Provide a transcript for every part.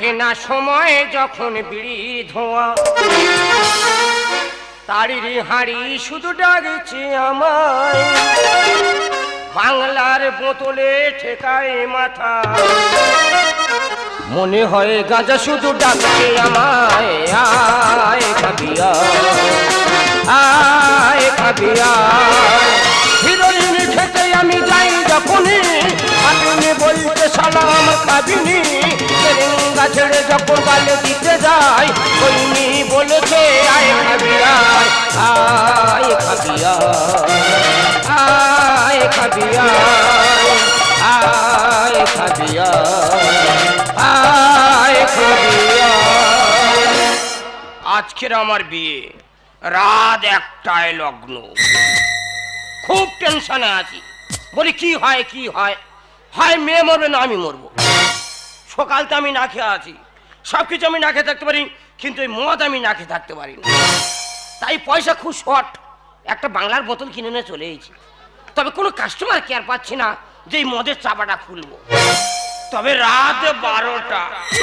কাটে না সময় যখন বিড়ি ধোঁয়া, তারির হাঁড়ি শুধু ডাকছে আমায়, বাংলার বোতলে ঠেকায় মাথা, মনে হয় গাঁজা শুধু ডাকছে আমায়। আয় খাবিয়া, আয় খাবিয়া, হিরোইন খেতে আমি যাই যখনই, আপনি বলতে সালাম খাবিনি, তেরেঙ্গা ছেড়ে যখন গালে দিতে যাই, কইনি বলেছে আয় খাবিয়া, আয় খাবিয়া, আয় খাবিয়া, আয় খাবিয়া, আয় খাবিয়া। আজকের আমার বিয়ে, রাত 1টায় লগ্ন, খুব টেনশনে আছি। বলি কি হয় কি হয়, হয় মেয়ে মরবে না আমি মরবো। সকালটা আমি না খেয়ে আছি, সবকিছু আমি না খেয়ে থাকতে পারি, কিন্তু এই মদ আমি না খেয়ে থাকতে পারি না। তাই পয়সা খুব শর্ট, একটা বাংলার বোতল কিনে নিয়ে চলে এসেছি। তবে কোনো কাস্টমার কেয়ার পাচ্ছি না যে এই মদের চাপাটা খুলবো। তবে রাত 12টা,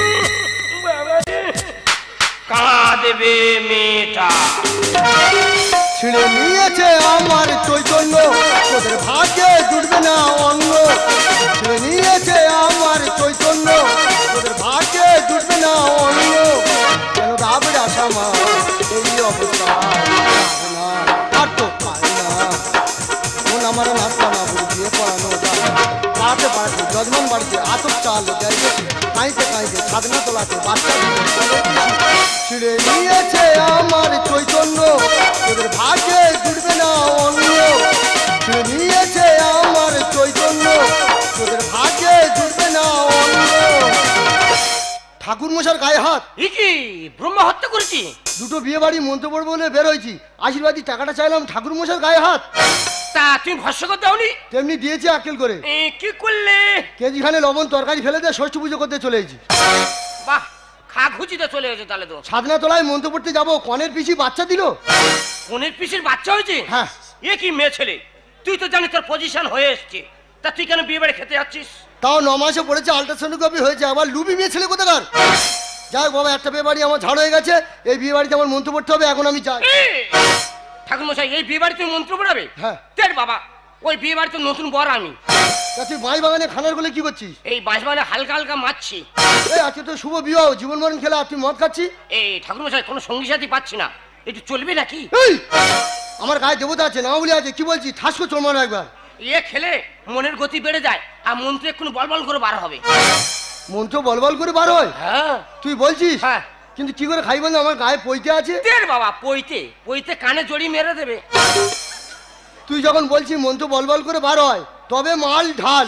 কাঁদবে মেয়েটা, ছিঁড়ে নিয়েছে আমার চৈতন্য, তোদের ভাগ্যে জুটবে না অন্য। ছিঁড়ে নিয়েছে আমার চৈতন্য, তোদের ভাগ্যে জুটবে না অন্য। কেন দাবড়া সামা এই অবস্থা, আর তো পায় না মন আমার নাস্তা না বুঝিয়ে পড়ানো যায়। পাড়াতে পাড়াতে যজমান বাড়িতে আতপ চাল যাই বেশি, কাঁইতে কাঁইতে ছাদনা তোলাতে বাচ্চা ছিঁড়ে নিয়েছে আমার চৈতন্য, তোদের ভাগ্যে জুটবে না অন্য। ছিঁড়ে নিয়েছে আমার চৈতন্য, তোদের ভাগ্যে জুটবে না অন্য। ঠাকুর মশার গায়ে হাত, ই কি ব্রহ্ম হত্যা করেছি? দুটো বিয়ে বাড়ি মন্ত্র পড়বো বলে বের হয়েছি, আশীর্বাদী টাকাটা চাইলাম, ঠাকুর মশার গায়ে হাত। তা তুমি ভস্য করে দাওনি? তেমনি দিয়েছি আক্কেল করে। কি করলে? কেজিখানে লবণ তরকারি ফেলে দিয়ে ষষ্ঠী পুজো করতে চলে এসেছি। বাহ, খা খুঁজিতে চলে গেছে তাহলে তো। ছাদনা তলায় মন্ত্র পড়তে যাবো, কনের পিসি বাচ্চা দিল। কনের পিসির বাচ্চা হয়েছে? হ্যাঁ। এ কি মেয়ে ছেলে, তুই তো জানি তোর পজিশন হয়ে এসছে, তা তুই কেন বিয়ে বাড়ি খেতে যাচ্ছিস? তাও 9 মাসে পড়েছে, আল্ট্রাসোনোগ্রাফি হয়েছে, আবার লুবি মেয়ে ছেলে কোথাকার। যাই বাবা, একটা বিয়ে বাড়ি আমার ঝাড় হয়ে গেছে, এই বিয়ে বাড়িতে আমার মন্ত্র পড়তে হবে, এখন আমি যাই। ঠাকুর মশাই, এই বিয়ে বাড়ি তুমি মন্ত্র পড়াবে? হ্যাঁ। তের বাবা, ওই বিয়ে বাড়িতে নতুন বর আমি। তা তুই বাঁশ বাগানে খানার বলে কি করছিস? এই বাঁশ বাগানে হালকা হালকা মারছি। এই আজকে তো শুভ বিবাহ, জীবন মরণ খেলা, তুই মদ খাচ্ছিস? এই ঠাকুর মশাই, কোনো সঙ্গী সাথী পাচ্ছি না, একটু চলবে নাকি? এই আমার গায়ে দেবতা আছে, না বলে আছে, কি বলছিস? ঠাস করে চোর মারো একবার। এ খেলে মনের গতি বেড়ে যায়, আর মন্ত্র এক্ষুনি বলবল করে বার হবে। মন্ত্র বলবল করে বার হয়? হ্যাঁ। তুই বলছিস? হ্যাঁ। কিন্তু কি করে খাই বল, আমার গায়ে পইতে আছে। তের বাবা, পইতে পইতে কানে জড়ি মেরে দেবে। তুই যখন বলছিস মন্ত্র বলবল করে বার হয়, তবে মাল ঢাল।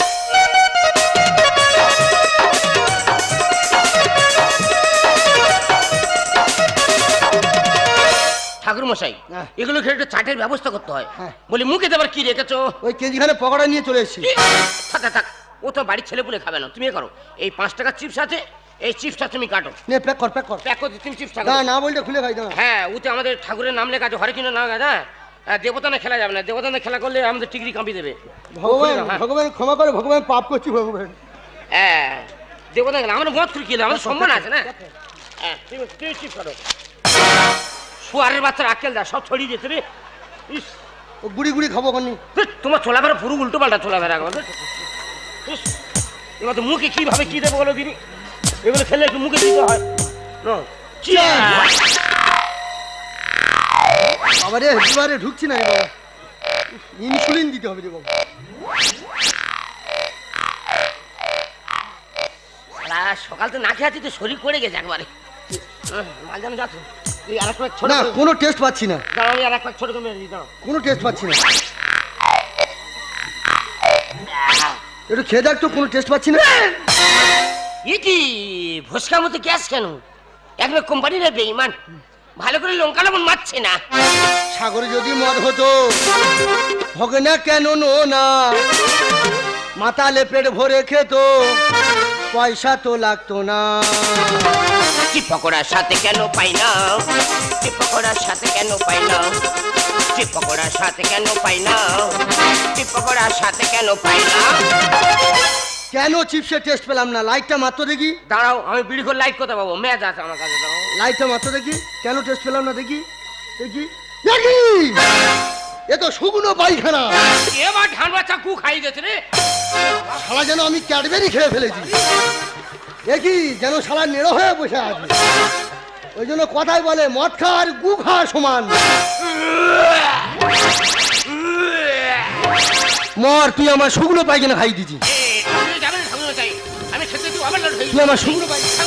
ঠাকুর মশাই, এগুলো খেলে একটু চাটের ব্যবস্থা করতে হয়। বলি মুখে দেবার কি রেখেছো? ওই কেজিখানে পকোড়া নিয়ে চলে এসেছি। থাক থাক, ও তো বাড়ির ছেলে পুলে খাবে না, তুমি করো। এই 5 টাকার চিপস আছে, এই চিপসটা তুমি কাটো। নে প্যাক কর, প্যাক কর। প্যাক করে তুমি চিপস না না বলতে খুলে খাই না। হ্যাঁ, ওতে আমাদের ঠাকুরের নাম লেখা আছে, হরেকৃষ্ণ নাম আছে। হ্যাঁ, দেবতানে খেলা যাবে না, দেবতানে খেলা করলে আমাদের টিকরি কাঁপি দেবে। ভগবান ভগবান ক্ষমা করে, ভগবান পাপ করছি ভগবান। হ্যাঁ, দেবতা খেলা আমরা মত করে খেলে আমাদের সম্মান আছে না। হ্যাঁ, তুমি চিপস কাটো। শুয়ারের বাচ্চার আক্কেল দা সব ছড়িয়ে যেতে রে। ইস, ও গুড়ি গুড়ি খাবো কনি। তোমার চলাফেরা পুরো উল্টো পাল্টা চলাফেরা আমাদের। এবার তো মুখে কিভাবে কি দেবো বলো দিনি, এগুলো খেলে একটু মুখে দিতে হয়। আবার এবারে ঢুকছি না বাবা, ইনসুলিন দিতে হবে রে বাবা। সকাল তো না খেয়ে আছি তো শরীর করে গেছে একবারে। মাঝে যাচ্ছ না, কোনো টেস্ট পাচ্ছি না। দাঁড়াও, আর এক পাক ছোট করে দাও। কোনো টেস্ট পাচ্ছি না। একটু খেয়ে দেখ তো, কোনো টেস্ট পাচ্ছি না। ই কি ভস্কার মতো গ্যাস কেন? একবার কোম্পানির বেঈমান, ভালো করে লঙ্কা লবণ মারছে না। সাগরে যদি মদ হতো, হবে না কেন না, মাতালে পেট ভরে খেত, পয়সা তো লাগতো না। চিপ পকোড়ার সাথে কেন পাই না, চিপ পকোড়ার সাথে কেন পাই না, চিপ পকোড়ার সাথে কেন পাই না, চিপ পকোড়ার সাথে কেন পাই না। কেন চিপসের টেস্ট পেলাম না? লাইটটা মাত্র দেখি। দাঁড়াও, আমি বিড়ি করে লাইট কোথায় পাবো? ম্যাচ আছে আমার কাছে। দাঁড়াও, লাইটটা মাত্র দেখি। কেন টেস্ট পেলাম না? দেখি দেখি দেখি, এ তো শুকনো পায়খানা। এবার ধান বাচ্চা কু খাই গেছে রে শালা, যেন আমি ক্যাডবেরি খেয়ে ফেলেছি। দেখি যেন শালা নেড়ো হয়ে বসে আছে। ওই জন্য কথাই বলে মদ খা আর গু খা সমান। মর, তুই আমার শুকনো পায়খানা খাই দিছি। আমি খেতে তুই আবার তুই আমার শুকনো পায়খানা।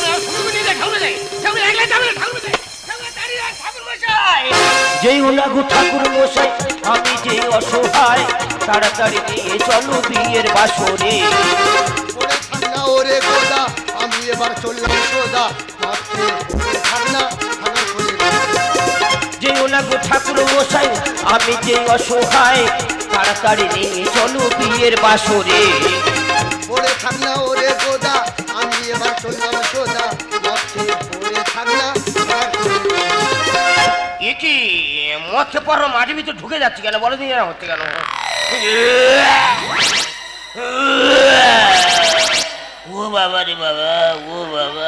যেই ওলাগু ঠাকুর মশাই আমি যে অসহায়, তাড়াতাড়ি নিয়ে চলো বিয়ের বাসরে। ওরে ঠান্ডা ওরে গোদা, আমি এবার চললাম সোজা। মাঠে ঠান্ডা ঠান্ডা করে। যেই ওলাগু ঠাকুর মশাই আমি যে অসহায়, তাড়াতাড়ি নিয়ে চলো বিয়ের বাসরে। ওরে ঠান্ডা ওরে গোদা, আমি এবার চললাম সোজা। মাঠে ওরে ঠান্ডা ঠান্ডা করে। এ কি মধ্যে পর মাটির ভিতরে ঢুকে যাচ্ছে কেন? বলো দিন এরা হচ্ছে কেন? ও বাবা রে বাবা, ও বাবা।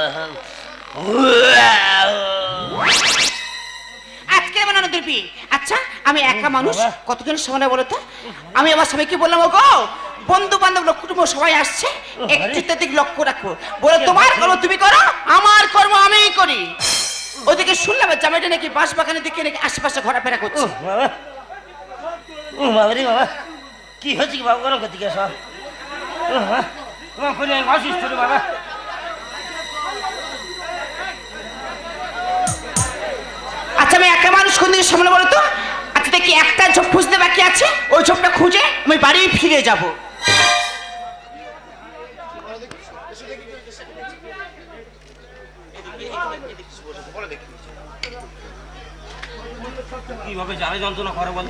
আজকে বানানো দিবি। আচ্ছা, আমি একা মানুষ, কতজনের সামনে বলো তো? আমি আমার স্বামীকে বললাম, ও গো বন্ধু বান্ধব লোক কুটুম্ব সবাই আসছে, একটু দিক লক্ষ্য রাখো। বলে তোমার কর্ম তুমি করো, আমার কর্ম আমিই করি। ওদিকে শুনলাম জামাইটা নাকি বাঁশ বাগানের দিকে নাকি আশেপাশে ঘোরাফেরা করছে। বাবা, ও বাবা রে বাবা, কি হচ্ছে কি বাবা? গরম করতে গেছ? অসুস্থ রে বাবা। আচ্ছা, আমি একা মানুষ, কোন দিকে সামনে বলো তো? আচ্ছা দেখি, একটা ঝোপ খুঁজতে বাকি আছে, ওই ঝোপটা খুঁজে আমি বাড়ি ফিরে যাব। কিভাবে জালে যন্ত্রণা করে বল?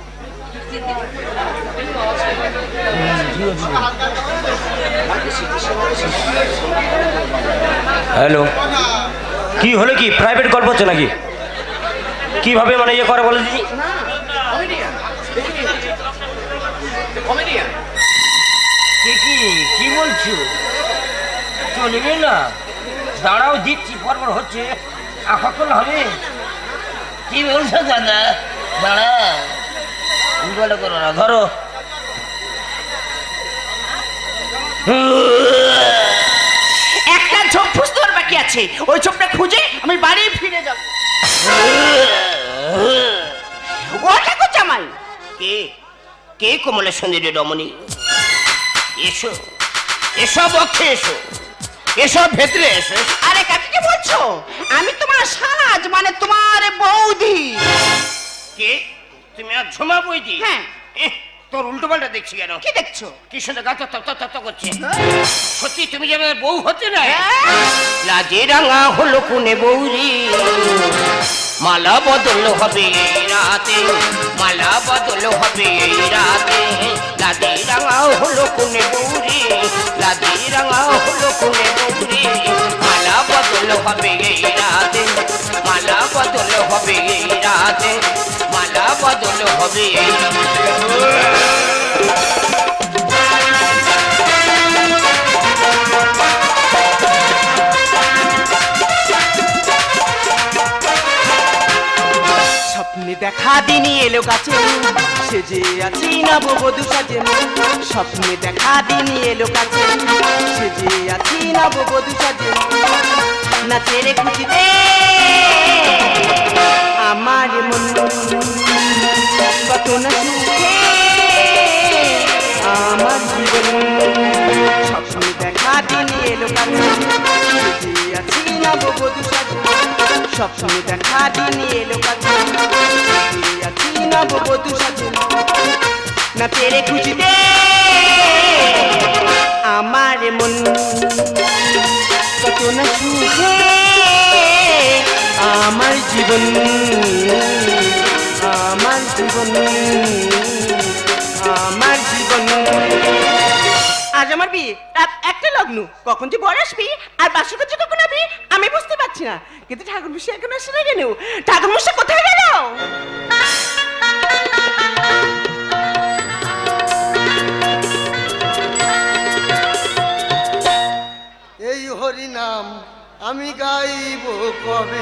হ্যালো, কি হলো? কি প্রাইভেট গল্প হচ্ছে নাকি? কিভাবে মানে ইয়ে করে বলে দিদি? কি বলছো? চলবে না? দাঁড়াও, দিচ্ছি, পরপর হচ্ছে। কখন হবে? কি বলছো দাদা? দাঁড়া, বলে করো না, ধরো। একটা ঝোপ খুঁজতে বাকি আছে, ওই ঝোপটা খুঁজে আমি বাড়ি ফিরে যাব। ওটা কো জামাই? কে কে কমলের সুন্দরী রমণী? এসো, এসব পক্ষে এসো, এসব ভেতরে এসো। আরে কাকে বলছো? আমি তোমার সাজ, মানে তোমার বৌদি। কে তুমি? আর ঝুমা বইদি? হ্যাঁ। তোর উল্টো পাল্টা দেখছি কেন? কি দেখছো? কি সুন্দর গাছ তত করছে। সত্যি তুমি যে আমার বউ হচ্ছে না? লাজে রাঙা হলো কোনে বৌরি, মালা বদল হবে এই রাতে, মালা বদল হবে এই রাতে। লাজে রাঙা হলো কোনে বৌরি, লাজে রাঙা হলো কোনে বৌরি, মালা বদল হবে এই রাতে, মালা বদল হবে এই রাতে, মালা বদল হবে এই রাতে। স্বপ্নে দেখা দিনই এলো কাছে, সেজে আছি নববধূ সাজে। স্বপ্নে দেখা দিনই এলো কাছে, সেজে আছি নববধূ সাজে। নাচের খুঁজিতে আমার মন কত না সুখে আমার জীবন। স্বপ্নে দেখা দিনই এলো কাছে, সেজে আছি নববধূ সাজে। স্বপ্নে দেখা দিনই এলো কাছে, সেজে আছি নববধূ সাজে। না তেরে খুঁজিতে আমার মন কত না সুখে আমার জীবন, আমার জীবন, আমার জীবন। আজ আমার বিয়ে, রাত একটা লগ্ন, কখন যে বর আসবি আর বাসর কাছে কখন আবি আমি বুঝতে পারছি না। কিন্তু ঠাকুর মশাই এখন আসে না কেন? ঠাকুর মশাই কোথায় গেল? আমি গাইব কবে।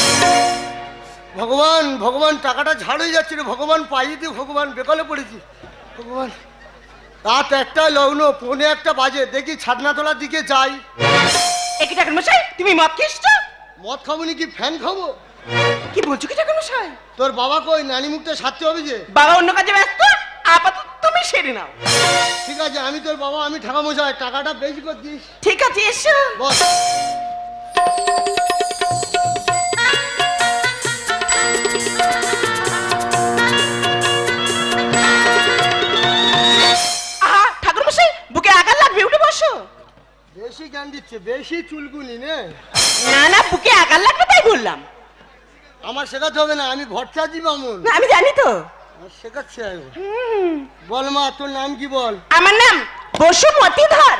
ভগবান ভগবান টাকাটা ঝাড় হয়ে যাচ্ছে রে ভগবান, পাইয়ে দি ভগবান, বেকলে পড়েছি ভগবান। রাত 1টা লগ্ন, 1:45 বাজে, দেখি ছাদনাতলার দিকে যাই। একই ঠাকুর মশাই, তুমি মদ খেয়েছ? মদ খাবো নি কি ফ্যান খাবো? কি বলছো কি ঠাকুর মশাই? তোর বাবা কই? নানি মুখটা সারতে হবে যে। বাবা অন্য কাজে ব্যস্ত, আপাতত তুমি সেরে নাও। ঠিক আছে, আমি তোর বাবা, আমি ঠাকুরমশাই, টাকাটা বেশি করে দিস। ঠিক আছে, এসো। বস। আহা ঠাকুর মশাই, বুকে আঘাত লাগবে, উঠে বসো। বেশি জ্ঞান দিচ্ছে, বেশি চুলকুনি নে। না না, বুকে আঘাত লাগবে তাই বললাম। আমার শেখাতে হবে না, আমি ভট্টাচার্য বামুন। না, আমি জানি তো। শেখাচ্ছি একবার। বল মা, তোর নাম কি বল? আমার নাম বসুমতী ধর।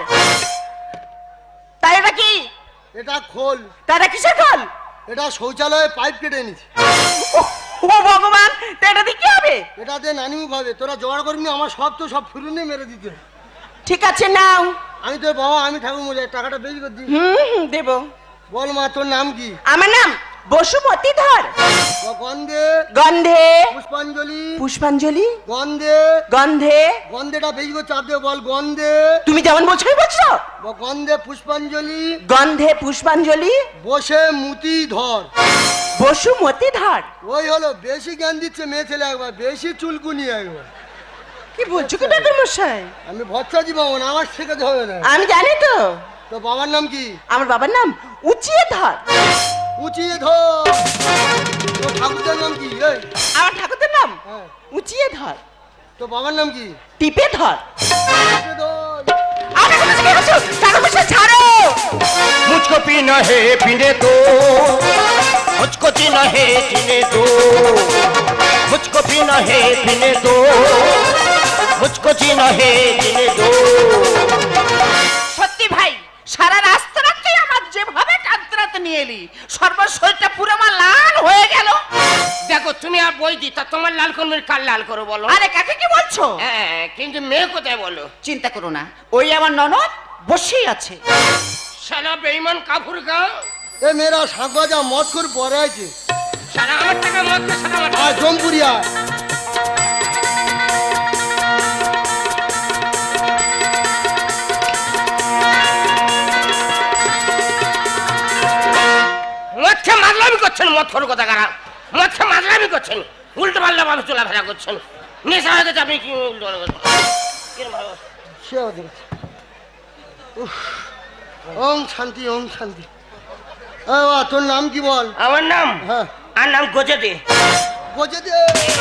তাই এটা কি? এটা খোল। তারা কিসের খোল? এটা শৌচালয়ে পাইপ কেটে নিচ্ছে। ও ভগবান, তা এটা দিয়ে কি হবে? এটাতে নানিমুখ হবে, তোরা জোগাড় করবি, আমার সব তো সব ফুরুনে মেরে দিতে। ঠিক আছে, নাও। আমি তোর বাবা, আমি ঠাকুরমশাই, টাকাটা বেশি করে দিই। দেব। বল মা, তোর নাম কি? আমার নাম বসুমতী ধর। গন্ধে গন্ধে পুষ্পাঞ্জলি। পুষ্পাঞ্জলি। গন্ধে গন্ধে। গন্ধেটা বেশি করে চাপ দে, বল গন্ধে। তুমি যেমন বলছো আমি বলছো। গন্ধে পুষ্পাঞ্জলি। গন্ধে পুষ্পাঞ্জলি। বসে মুতি ধর। বসুমতী ধর। ওই হলো, বেশি জ্ঞান দিচ্ছে মেয়ে ছেলে একবার, বেশি চুলকুনি একবার। কি বলছো কি ঠাকুর মশাই? আমি ভট্টাচার্য বামুন, আমার শেখাতে হবে না। আমি জানি তো। তো বাবার নাম কি? আমার বাবার নাম উচিয়ে ধর। উঁচিয়ে ধর। তো ঠাকুরদার নাম কি? এই আমার ঠাকুরের নাম হ্যাঁ। উচিয়ে ধর। তো বাবার নাম কি? টিপে ধর। টিপে ধর। আমার কাছে কি বলছো? ঠাকুর মশাই ছাড়ো। मुझको पीना है पीने दो, मुझको जीना है जीने दो, मुझको पीना है पीने दो, मुझको जीना है जीने दो। সত্যি ভাই, সারা রাস্তাটা তুই আমার যেভাবে টানতে নিয়ে এলি, সর্বশরীরটা পুরো আমার লাল হয়ে গেল। দেখো তুমি আর বই দি, তা তোমার লাল করবে কার লাল করো বলো? আরে কাকে কি বলছো? হ্যাঁ, কিন্তু মেয়ে কোথায় বলো? চিন্তা করো না, ওই আমার ননদ বসেই আছে। শালা বেঈমান কাফুর গা। এ মেয়েরা সাগজা মদ করে পরে আছে। শালা আমার টাকা মদ, শালা আমার আর জমপুরিয়া। মদ খেয়ে মাতলামি করছেন, মদ খোর কথা কারা? মদ খেয়ে মাতলামি করছেন, উল্টো পাল্টা ভাবে চলাফেরা করছেন। নেশা হয়ে গেছে, আপনি কি উল্টো পাল্টা করছেন? কিরম ভাবে? সে ওদের। উফ, ওম শান্তি, ওম শান্তি। এ বাবা, তোর নাম কি বল? আমার নাম? হ্যাঁ। আর নাম গোজে দে। গজে দে।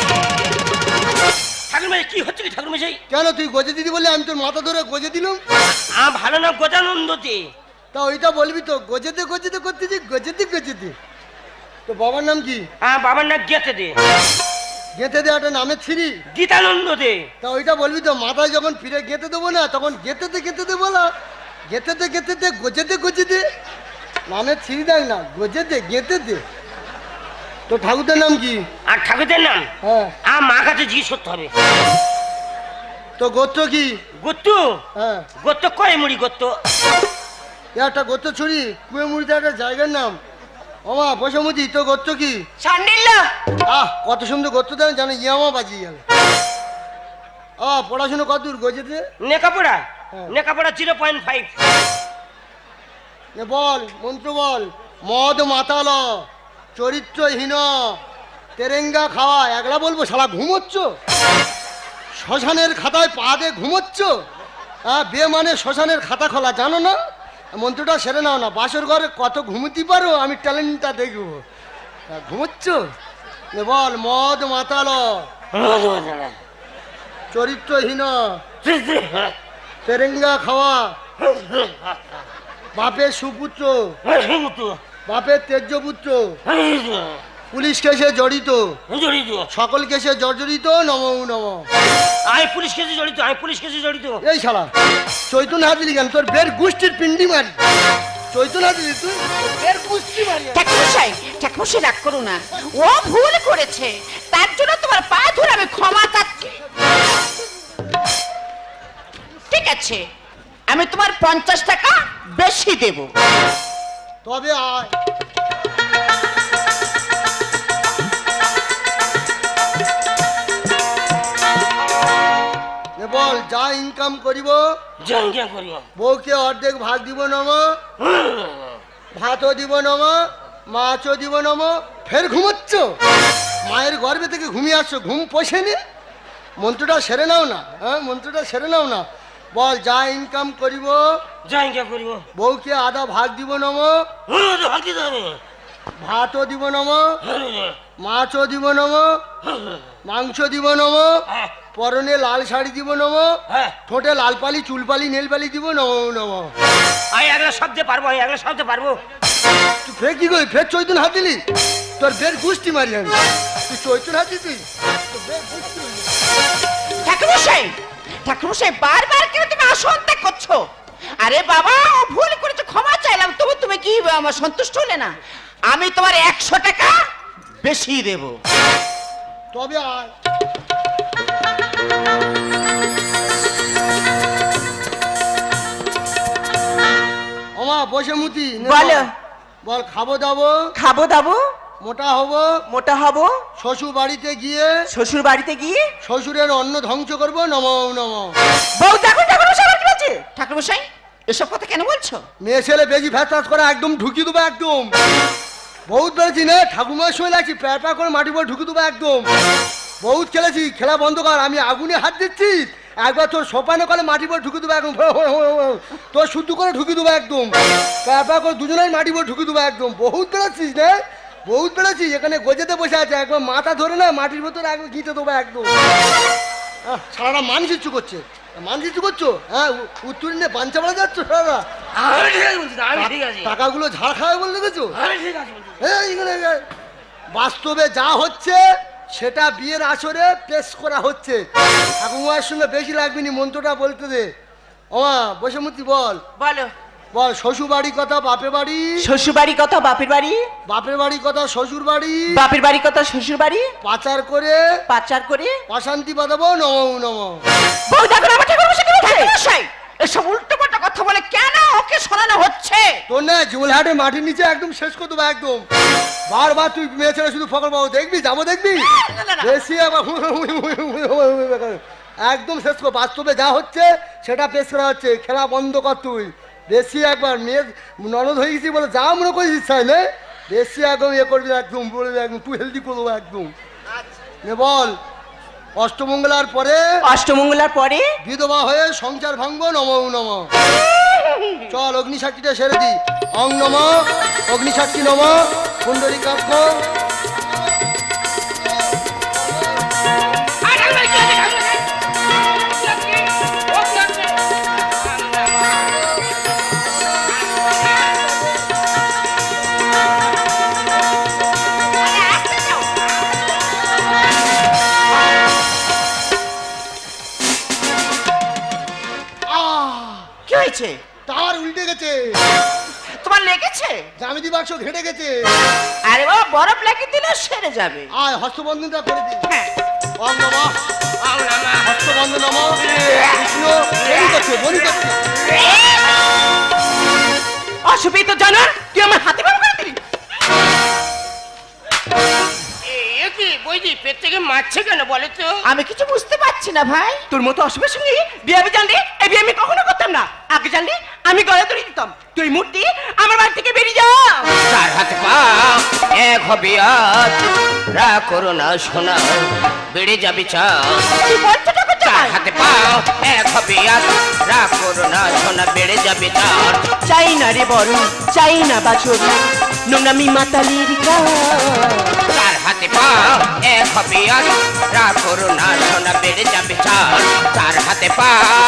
ঠাকুর মশাই কি হচ্ছে কি ঠাকুর মশাই? কেন তুই গজে দিদি বলে আমি তোর মাথা ধরে গজে দিলাম? আমার ভালো নাম গজানন্দ দে। তা ওইটা বলবি তো, গজেতে গজেতে করতেছি, গজেতে গজেতে। তো বাবার নাম কি? আমার বাবার নাম গেতে দে। গেঁথে দে একটা নামের ছিরি। গীতানন্দ দে। তা ওইটা বলবি তো, মাথায় যখন ফিরে গেঁথে দেবো না, তখন গেঁথেতে গেঁথেতে বলা। গেঁথেতে গেঁথেতে গজেতে গজেতে নামের ছিরি দেয় না, গজেতে গেঁথেতে। তো ঠাকুরদের নাম কি? আর ঠাকুরদের নাম? হ্যাঁ। আমার মা কাছে জিজ্ঞেস করতে হবে। তো গোত্র কি? গোত্তু? হ্যাঁ। গোত্ত কয় মুড়ি গোত্ত। একটা গোত্র ছুরি, কুয়ে মুড়িতে একটা জায়গার নাম। ওমা বসমুদি, তো গোত্র কি? সান্ডিল্য। কত সুন্দর গোত্র দেন, জানো ইয়ামা বাজিয়ে যাবে। পড়াশুনো কত দূর গজেতে? নেকাপড়া? হ্যাঁ। নেকাপড়া 0.5। বল মন্ত্র বল। মদ মাতাল, চরিত্রহীন, তেরেঙ্গা খাওয়া। একলা বলবো, শালা ঘুমোচ্ছ? শ্মশানের খাতায় পা দিয়ে ঘুমোচ্ছ? বিয়ে মানে শ্মশানের খাতা খোলা, জানো না? মন্ত্রটা সেরে নাও না, বাসর ঘরে কত ঘুমোতে পারো, আমি ট্যালেন্টটা দেখবো। ঘুমোচ্ছ? বল মদ মাতাল, চরিত্রহীন, তেরেঙ্গা খাওয়া, বাপের সুপুত্র, বাপের তেজ্যপুত্র, পুলিশ কেসে জড়িত, সকল কেসে জর্জরিত, নম নম। আমি পুলিশ কেসে জড়িত, আমি পুলিশ কেসে জড়িত। এই শালা চৈতন্য হাতিলি কেন? তোর বের গুষ্টির পিন্ডি মারি। চৈতন্য হাতিলি তুই, বের গুষ্টি মারি। ঠাকুরমশাই রাগ করো না, ও ভুল করেছে, তার জন্য তোমার পা ধরে আমি ক্ষমা চাচ্ছি। ঠিক আছে, আমি তোমার 50 টাকা বেশি দেব। তবে আয়। বল যা ইনকাম করিব জাঙ্গিয়া করিও বউকে অর্ধেক ভাগ দিব নম, ভাতও দিব নম, মাছও দিব নম। ফের ঘুমোচ্ছ? মায়ের গর্ভে থেকে ঘুমিয়ে আসছো, ঘুম পোষেনি? মন্ত্রটা সেরে নাও না, হ্যাঁ মন্ত্রটা সেরে নাও না। বল যা ইনকাম করিব জাঙ্গিয়া করিব বউকে আধা ভাগ দিব নম, হাতি ধরে ভাতও দিব নম, মাছও দিব নম, মাংস দিব নম, পরনে লাল শাড়ি দিব নম, হ্যাঁ ঠোঁটে লাল পালি চুলপালি নেলপালি দিব নম নম। আমি এগুলো শব্দে পারবো, আমি এগুলো শব্দে পারবো। তুই ফের কি করি? ফের চৈতন হাত দিলি? তোর বের গুষ্টি মারি আমি। তুই চৈতন হাত দিতি? ঠাকুরমশাই, ঠাকুরমশাই বারবার কেন তুমি অসন্তান করছো? আরে বাবা ও ভুল করেছো, ক্ষমা চাইলাম, তবু তুমি কি আমার সন্তুষ্ট হলে না? আমি তোমার 100 টাকা বেশি দেব। তবে আয়। ওমা বসে মুতি নে বলো। বল। বল খাবো দাবো, খাবো দাবো, মোটা হবো, মোটা হবো, শ্বশুর বাড়িতে গিয়ে শ্বশুর বাড়িতে গিয়ে শ্বশুরের অন্ন ধ্বংস করবো নম নম। বউ দেখো ঠাকুরমশাই আমার কি বলছে? ঠাকুরমশাই এসব কথা কেন বলছো? মেয়ে ছেলে বেশি ফ্যাস করে একদম ঢুকিয়ে দেবো একদম। বহুত বেড়েছি না ঠাকুমার সময় লাগছি, প্যা প্যা করে মাটি পরে ঢুকে দেবো একদম। বহুত খেলেছি, খেলা বন্ধ কর। আমি আগুনে হাত দিচ্ছি, একবার তোর সোপানে করে মাটি পরে ঢুকে দেবো একদম। তোর শুদ্ধ করে ঢুকে দেবো একদম, প্যা প্যা করে দুজনেই মাটি পরে ঢুকে দেবো একদম। বহুত বেড়াচ্ছিস না, বহুত বেড়াচ্ছিস। এখানে গোজেতে বসে আছে, একবার মাথা ধরে না মাটির ভেতরে একদম গিঁটে দেবো একদম। সারাটা মানুষ ইচ্ছু করছে, মানুষ ইচ্ছু করছো? হ্যাঁ উত্তর নিয়ে বাঞ্চা বেড়া যাচ্ছ সারা। আমি ঠিক আছে বলছি, আমি ঠিক আছে, টাকাগুলো ঝাড় খাওয়া বলে দেখেছো? আমি ঠিক আছে বলছি। বাস্তবে যা হচ্ছে সেটা বিয়ের আসরে পেশ করা হচ্ছে। ঠাকুমার সঙ্গে বেশি লাগবে নি, মন্ত্রটা বলতে দে। ওমা বসে মূর্তি বল, বলো। বল শ্বশুর বাড়ির কথা বাপের বাড়ি, শ্বশুর বাড়ি কথা বাপের বাড়ি, বাপের বাড়ির কথা শ্বশুর বাড়ি, বাপের বাড়ি কথা শ্বশুর বাড়ি, পাচার করে পাচার করে অশান্তি বাঁধাবো নম নম। বউ দেখো আমার ঠাকুরমশাই কি বলছে? ঠাকুরমশাই এসব উল্টোপাল্টা কথা বলে কেন ওকে শোনানো হচ্ছে? তোর না জুলহাটে মাটির নিচে একদম শেষ করে দেবো একদম। বারবার তুই মেয়ে ছেলে শুধু ফকর পাবো, দেখবি যাবো দেখবি বেশি আবার একদম শেষ কর। বাস্তবে যা হচ্ছে সেটা পেশ করা হচ্ছে, খেলা বন্ধ কর তুই। বেশি একবার মেয়ে ননদ হয়ে গেছি বলে যা মনে করিস ইচ্ছাই নে, বেশি একদম ইয়ে করবি না একদম, বলে একদম তুই হেলদি করে দেবো একদম। নে বল অষ্টমঙ্গলার পরে, অষ্টমঙ্গলার পরে বিধবা হয়ে সংসার ভাঙবো নম নম। চল অগ্নিসাক্ষীটা সেরে দি। অং নম অগ্নিসাক্ষী নম কুণ্ডলিকাক্ষ। কি হয়েছে? তার উল্টে গেছে, তোমার লেগেছে? জ্যামিতি বাক্স ঘেটে গেছে। আরে বাবা বরফ লাগিয়ে দিলে সেরে যাবে। আয় হস্তবন্ধনটা করে দি। হ্যাঁ ওম নম হস্তবন্ধন নম। কৃষ্ণ বলি করছে, বলি করছে। অসুবিধা জানার তুই আমার হাতে বাবু করে দিলি। এ কি বইদি পেট থেকে মারছে কেন বলে তো? আমি কিছু বুঝতে পারছি না ভাই। তোর মতো অসুবিধার সঙ্গে বিয়ে আমি জানলে এই বিয়ে আমি কখনো করতাম না। আগে জানলে আমি গলা ধরে দিতাম। তুই মূর্তি আমার বাড়ি থেকে বেরিয়ে যা। চার হাতে পা এক হবে আজ, রা করো না সোনা বেড়ে যাবে চা। তুই বলছো টাকা চার চাই? হাতে পা এক হবে আজ, রা করো না সোনা বেড়ে যাবে চা। চাই না রে বড়, চাই না বাছর, নোংরামি মাতালির গান। চার হাতে পা এক হবে আজ, রা করো না সোনা বেড়ে যাবে চা। চার হাতে পা।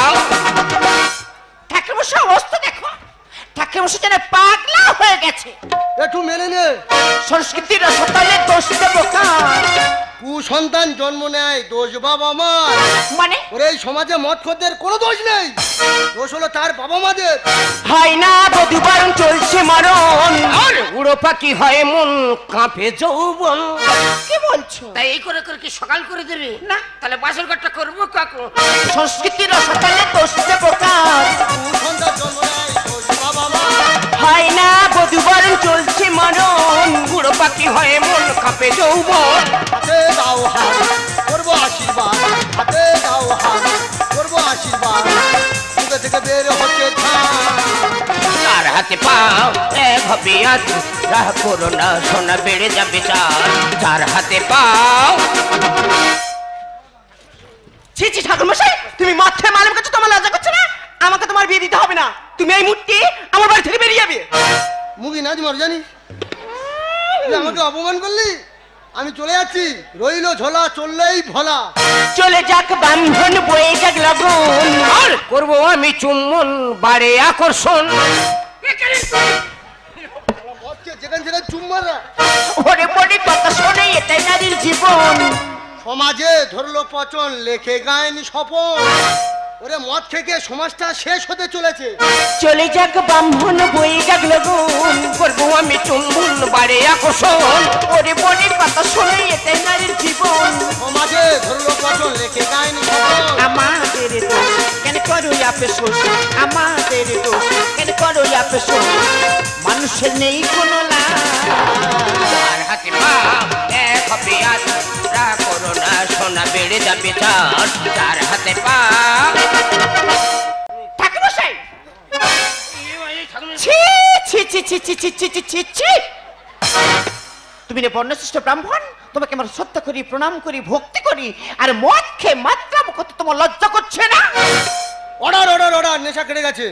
ঠাকুরমশাই অবস্থা দেখো, ঠাকুরমশাই যেন পাগলা হয়ে গেছে। একটু মেনে নে, সংস্কৃতির সন্তানের দোষ দেবো কার? কুসন্তান জন্ম নেয় দোষ বাবা মার। মানে ওরে এই সমাজে মদ খদ্দের কোনো দোষ নেই, দোষ হলো তার বাবা মাদের। হয় না বধু বারণ চলছে মারণ। আর উড়ো পাখি হয় মন কাঁপে যৌবন। কি বলছো? তাই এই করে করে কি সকাল করে দেবে না। তাহলে বাসর ঘরটা করবো কাকু? সংস্কৃতির সন্তানের দোষ দেবো কার? কুসন্তান জন্ম নেয় দোষ বাবা মার। হয় না বধু বরণ চলছে মরণ বুড়ো পাখি হয়ে মন কাঁপে যৌবন হাতে দাও হাত করবো আশীর্বাদ হাতে দাও হাত করবো আশীর্বাদ মুখে থেকে বের হচ্ছে তার হাতে পাও এক হবে আজ রাহ করো না সোনা বেড়ে যাবে চার যার হাতে পাও ছি ছি ঠাকুর মশাই তুমি মাথায় মালুম করছো তোমার লজ্জা করছে না আমাকে তোমার বিয়ে দিতে হবে না তুমি এই মুহূর্তে আমার বাড়ি থেকে বেরিয়ে যাবে মুগি নাচ মর জানি তুই আমাকে অপমান করলি আমি চলে যাচ্ছি রইলো ঝোলা চললেই ভোলা চলে যাক বান্ধন বয়ে যাক লগন আর করবো আমি চুম্বন বাড়ে আকর্ষণ যেখানে যেখানে চুম্মারা ওরে বড়ি কথা শোনে এটাই নারীর জীবন সমাজে ধরলো পচন লেখে গায়নি স্বপন ওরে মদ থেকে সমাজটা শেষ হতে চলেছে চলে যাক ব্রাহ্মণ বয়ে যাক লগন করবো আমি চুম্বন বাড়ে আকর্ষণ ওরে বড়ি কথা শোনে এটাই নারীর জীবন সমাজে ধরলো পচন লেখে গায়নি স্বপন আমাদের দোষ কেন করো আপেশোষ আমাদের দোষ কেন করো আপেশোষ মানুষের নেই কোনো লাভ যার হাতে পাও এক হবে আজ রাহ করো না সোনা বেড়ে যাবে চার যার হাতে পাও ঠাকুর মশাই ছি ছি ছি ছি ছি ছি ছি ছি ছি ছি তুমি রে বর্ণশ্রেষ্ঠ ব্রাহ্মণ তোমাকে আমার শ্রদ্ধা করি প্রণাম করি ভক্তি করি আর মদ খেয়ে মাত্রা কত তোমার লজ্জা করছে না অর্ডার অর্ডার অর্ডার নেশা কেটে গেছে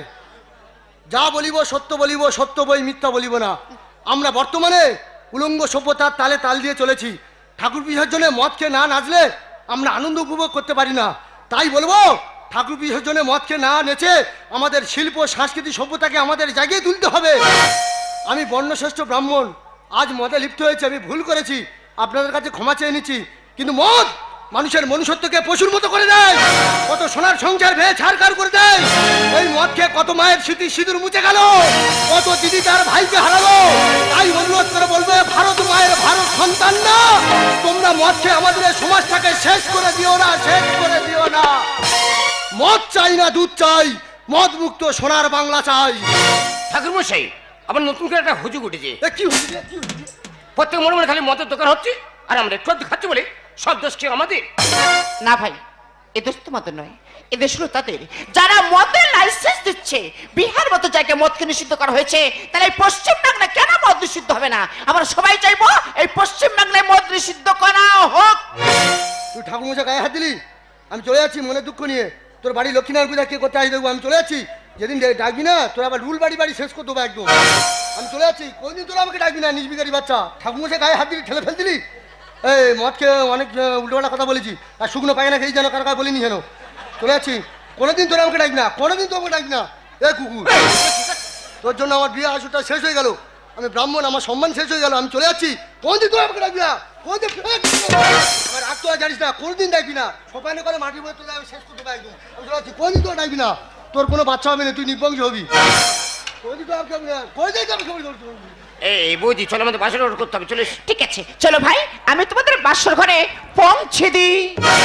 যা বলিব সত্য বলিব সত্য বই মিথ্যা বলিব না আমরা বর্তমানে উলঙ্গ সভ্যতার তালে তাল দিয়ে চলেছি ঠাকুর বিসর্জনে মদ খেয়ে না নাচলে আমরা আনন্দ উপভোগ করতে পারি না তাই বলবো ঠাকুর বিসর্জনে মদ খেয়ে না নেচে আমাদের শিল্প সাংস্কৃতিক সভ্যতাকে আমাদের জায়গায় তুলতে হবে আমি বর্ণশ্রেষ্ঠ ব্রাহ্মণ আজ মদে লিপ্ত হয়েছে আমি ভুল করেছি আপনাদের কাছে ক্ষমা চেয়ে নিচ্ছি কিন্তু মদ মানুষের মনুষ্যত্বকে পশুর মতো করে দেয় কত সোনার সংসার ভেয়ে ছাড়খাড় করে দেয় এই মদ খেয়ে কত মায়ের স্মৃতি সিঁদুর মুছে গেল কত দিদি তার ভাইকে হারালো তাই অনুরোধ করে বলবে ভারত মায়ের ভারত সন্তান না তোমরা মদ খেয়ে আমাদের এই সমাজটাকে শেষ করে দিও না শেষ করে দিও না মদ চাই না দুধ চাই মদ মুক্ত সোনার বাংলা চাই ঠাকুর মশাই আবার নতুন করে একটা হুজুগ উঠেছে এ কি হচ্ছে কি হচ্ছে প্রত্যেক মনে মনে খালি মদের দোকান হচ্ছে আর আমরা একটু আধটু খাচ্ছি বলে সব দোষ কি আমাদের না ভাই এ দোষ তোমাদের নয় এ দেশ হলো তাদের যারা মদের লাইসেন্স দিচ্ছে বিহার মতো জায়গায় মদকে নিষিদ্ধ করা হয়েছে তাহলে এই পশ্চিম বাংলায় কেন মদ নিষিদ্ধ হবে না আমরা সবাই চাইবো এই পশ্চিম বাংলায় মদ নিষিদ্ধ করা হোক তুই ঠাকুরমশাই গায়ে হাত দিলি আমি চলে যাচ্ছি মনে দুঃখ নিয়ে তোর বাড়ি লক্ষ্মীনারায়ণ পূজা কে করতে আসবে আমি চলে যাচ্ছি যেদিন ডাকবি না তোর আবার রুল বাড়ি বাড়ি শেষ করে দেবো একদম আমি চলে যাচ্ছি কোনদিন তোরা আমাকে ডাকবি না নিজ বিকারি বাচ্চা ঠাকুরমশাই গায়ে হাত দিলি ঠেলে ফেলতিলি এই মদকে অনেক উল্টোপাল্টা কথা বলেছি আর শুকনো পায় না খেয়ে যেন কার কার বলিনি যেন চলে যাচ্ছি কোনোদিন তোরা আমাকে ডাকবি না কোনোদিন তো আমাকে ডাকবি না এ কুকুর তোর জন্য আমার বিয়ে আসরটা শেষ হয়ে গেল আমি ব্রাহ্মণ আমার সম্মান শেষ হয়ে গেল আমি চলে যাচ্ছি কোনদিন তোরা আমাকে ডাকবি না কোনদিন রাগ তো আর জানিস না কোনদিন ডাকবি না সবাই করে মাটি বলে তোরা আমি শেষ করতে পারি একদম আমি চলে যাচ্ছি কোনদিন তোরা ডাকবি না তোর কোনো বাচ্চা হবে না তুই নির্বংশ হবি কোনদিন তো আমাকে কোনদিন তো আমাকে এই বৌদি চলো আমাদের বাসার অর্ডার করতে হবে চলে এসো। ঠিক আছে চলো ভাই আমি তোমাদের বাসর ঘরে পৌঁছে দিই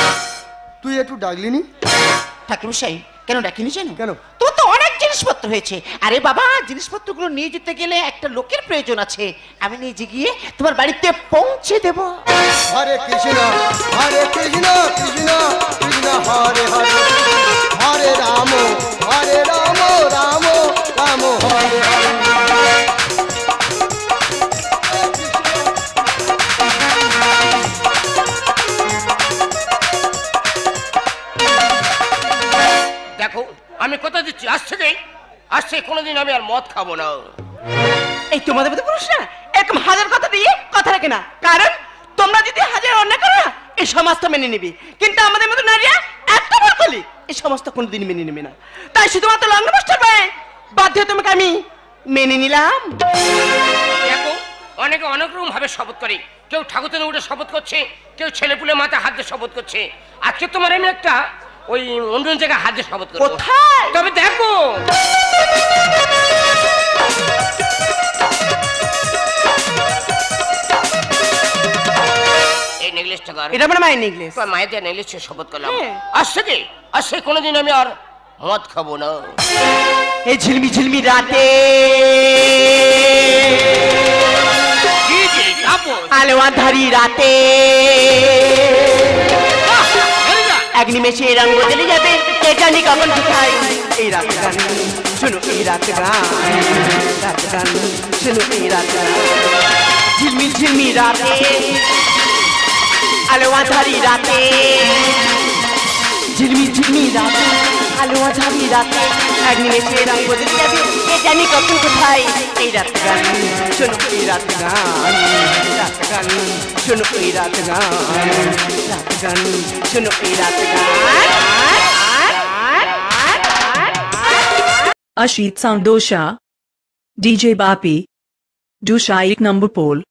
তুই একটু ডাকলিনি ঠাকুরমশাই কেন ডাকিনি জানো কেন? তোর তো অনেক জিনিসপত্র হয়েছে আরে বাবা জিনিসপত্রগুলো নিয়ে যেতে গেলে একটা লোকের প্রয়োজন আছে আমি নিজে গিয়ে তোমার বাড়িতে পৌঁছে দেব হরে কৃষ্ণ কৃষ্ণ কৃষ্ণ হরে হরে হরে রাম রাম রাম হরে হরে দেখো আমি কথা দিচ্ছি আজ থেকে কোনোদিন আমি আর মদ খাবো না এই তোমাদের মধ্যে পুরুষ না এরকম হাজার কথা দিয়ে কথা রাখে না কারণ তোমরা যদি হাজার অন্যায় করো না এই সমাজটা মেনে নেবে কিন্তু আমাদের মতো নারীরা এত বড় কলি এই সমাজটা কোনোদিন মেনে নেবে না তাই শুধুমাত্র লগ্ন মাস্টার পায় বাধ্য হয়ে তোমাকে আমি মেনে নিলাম দেখো অনেকে অনেক রকম ভাবে শপথ করে কেউ ঠাকুরতে উঠে শপথ করছে কেউ ছেলেপুলে মাথা হাত দিয়ে শপথ করছে আজকে তোমার আমি একটা ওই অন্য জায়গায় হাত দিয়ে শপথ করবো কোথায় তবে দেখো এই নেকলেসটা কর এটা আমার মায়ের নেকলেস তোমার মায়ের দিয়ে নেকলেস শপথ করলাম হ্যাঁ। আজ থেকে কোনোদিন আমি আর মদ খাবো না। এই ঝিলমি ঝিলমি রাতে কি যে যাবো আলো আধারি রাতে এক নিমেষে রঙ বদলে যাবে, কে জানি কখন কোথায়। এই রাত গান শুনো, এই রাত গান, রাত গান শুনো, এই রাত গান। ঝিলমি ঝিলমি রাতে আলো আধারি রাতে, ঝিলমি ঝিলমি রাতে আলো আধারি রাতে এক নিমেষে রঙ বদলে যাবে, কে জানি কখন কোথায়। এই রাত গান শোনো, এই রাত গান, রাত গান শোনো, এই রাত গান, রাত গান শোনো, এই রাত গান। Ashit Sound Dosha, DJ Bapi, Dosha 1 number pole.